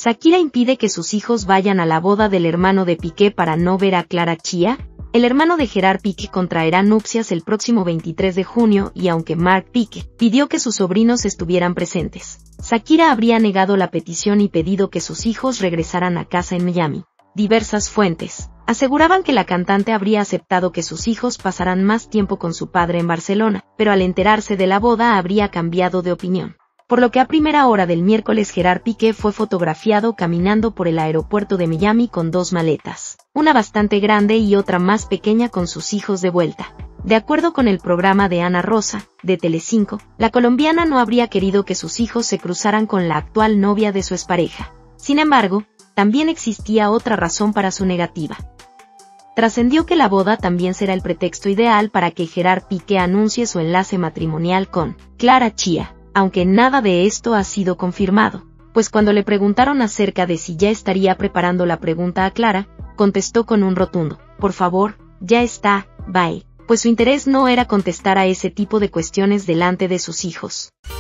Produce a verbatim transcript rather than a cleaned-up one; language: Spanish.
¿Shakira impide que sus hijos vayan a la boda del hermano de Piqué para no ver a Clara Chía? El hermano de Gerard Piqué contraerá nupcias el próximo veintitrés de junio y aunque Marc Piqué pidió que sus sobrinos estuvieran presentes, Shakira habría negado la petición y pedido que sus hijos regresaran a casa en Miami. Diversas fuentes aseguraban que la cantante habría aceptado que sus hijos pasaran más tiempo con su padre en Barcelona, pero al enterarse de la boda habría cambiado de opinión. Por lo que a primera hora del miércoles Gerard Piqué fue fotografiado caminando por el aeropuerto de Miami con dos maletas, una bastante grande y otra más pequeña con sus hijos de vuelta. De acuerdo con el programa de Ana Rosa, de Telecinco, la colombiana no habría querido que sus hijos se cruzaran con la actual novia de su expareja. Sin embargo, también existía otra razón para su negativa. Trascendió que la boda también será el pretexto ideal para que Gerard Piqué anuncie su enlace matrimonial con Clara Chía, aunque nada de esto ha sido confirmado, pues cuando le preguntaron acerca de si ya estaría preparando la pregunta a Clara, contestó con un rotundo, por favor, ya está, bye, pues su interés no era contestar a ese tipo de cuestiones delante de sus hijos.